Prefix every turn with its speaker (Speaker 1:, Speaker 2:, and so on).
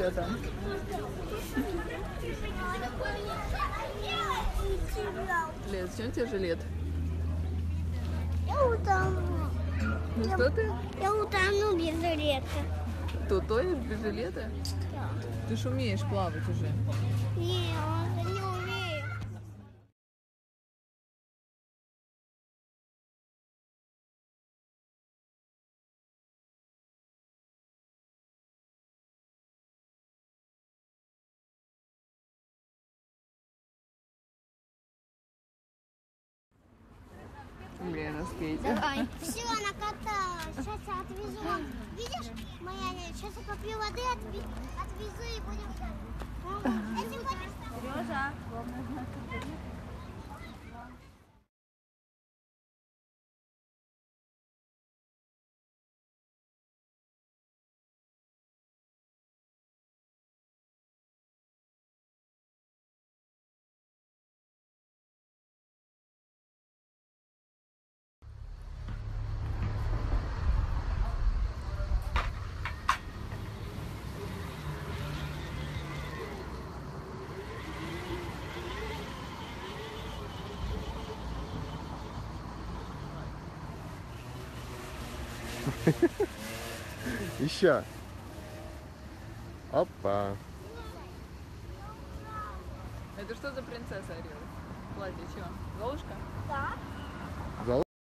Speaker 1: Что там? Лет, зачем тебе жилет?
Speaker 2: Я утону.
Speaker 1: Ну что ты?
Speaker 2: Я утону без жилета.
Speaker 1: Ты утонешь без жилета?
Speaker 2: Да.
Speaker 1: Ты ж умеешь плавать уже.
Speaker 2: Не, он же не умеет.
Speaker 1: Блин, на скейте.
Speaker 2: Давай. Все, накаталась. Сейчас я отвезу. Видишь, моя няня, сейчас я попью воды, отвезу и будем ждать. Если хочешь,
Speaker 3: Сережа.
Speaker 4: Еще. Опа.
Speaker 1: Это что за принцесса орёт? Платье чего? Золушка?
Speaker 2: да.